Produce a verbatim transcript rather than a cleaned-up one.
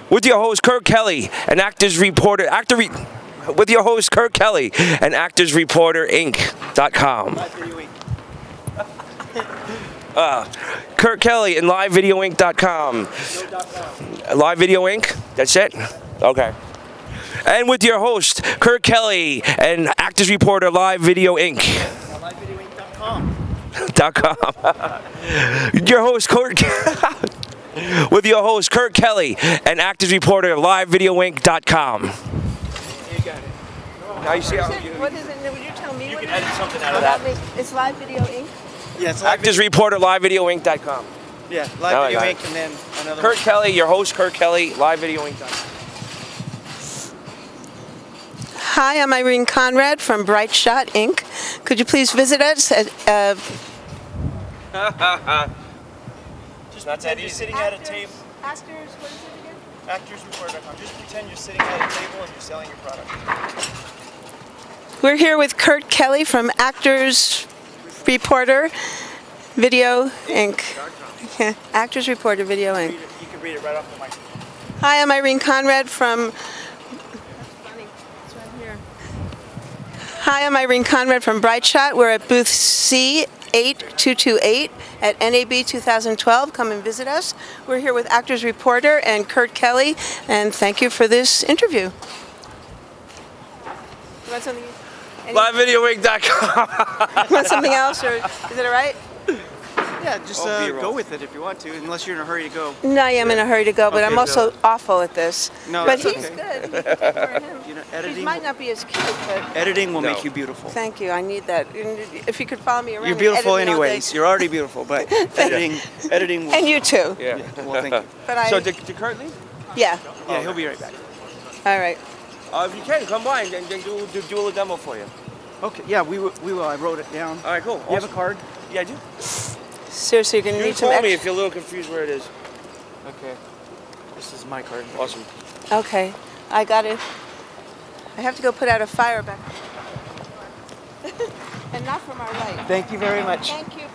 with your host Kurt Kelly, an actors reporter, actor re with your host Kurt Kelly, and actors reporter inc dot com. uh, Kurt Kelly and live video inc dot com. Live Video Incorporated. That's it? Okay. And with your host Kurt Kelly and actors reporter Live Video Incorporated. live video inc dot com. Dot com. Your host Kurt with your host Kurt Kelly and actors reporter Live Video Inc dot com. You got it. Now you see how you, What is it? Would you tell me You what can it edit is? something out of that. It's Live Video Incorporated. Yeah, it's live actors reporter Live Video Inc dot com. Yeah, Now live I video got inc it. and then another Kurt one. Kelly, your host Kurt Kelly, Live Video Inc dot com. Hi, I'm Irene Conrad from Bright Shot Incorporated. Could you please visit us at uh, Just pretend you're sitting at a table. Actors, what is it again? actors report dot com. Just pretend you're sitting at a table and you're selling your product. We're here with Kurt Kelly from Actors Reporter Video Incorporated. Yeah, Actors Reporter Video Read Incorporated. it, you can read it right off the microphone. Hi, I'm Irene Conrad from. Hi, I'm Irene Conrad from Bright Shot. We're at booth C eight two two eight at N A B two thousand twelve. Come and visit us. We're here with Actors Reporter and Kurt Kelly, and thank you for this interview. You want something? Any, Live Video Inc dot com. you want something else, or is it all right? Yeah, just Oh, uh, B-roll. go with it if you want to, unless you're in a hurry to go. No, I am in a hurry to go, but Okay, I'm also Bill. awful at this. No, but that's he's okay. good. For him. You know, He editing, might not be as cute, but editing will No. make you beautiful. thank you. I need that. If you could follow me around. You're and beautiful edit me all day. anyways. You're already beautiful, but editing, editing will. And you too. Yeah. Well, thank you. But I. So did, did Kurt leave? Yeah. Yeah, he'll be right back. All right. Uh, if you can, come by and, and do, do, do a little demo for you. Okay, yeah, we will. We will. I wrote it down. All right, cool. You have a card? Yeah, I do. Seriously, you're gonna You need can some call me extra. if you're a little confused where it is. Okay. This is my card. Awesome. Okay, I got it. I have to go put out a fire back. And not from our right. Thank you very much. Thank you.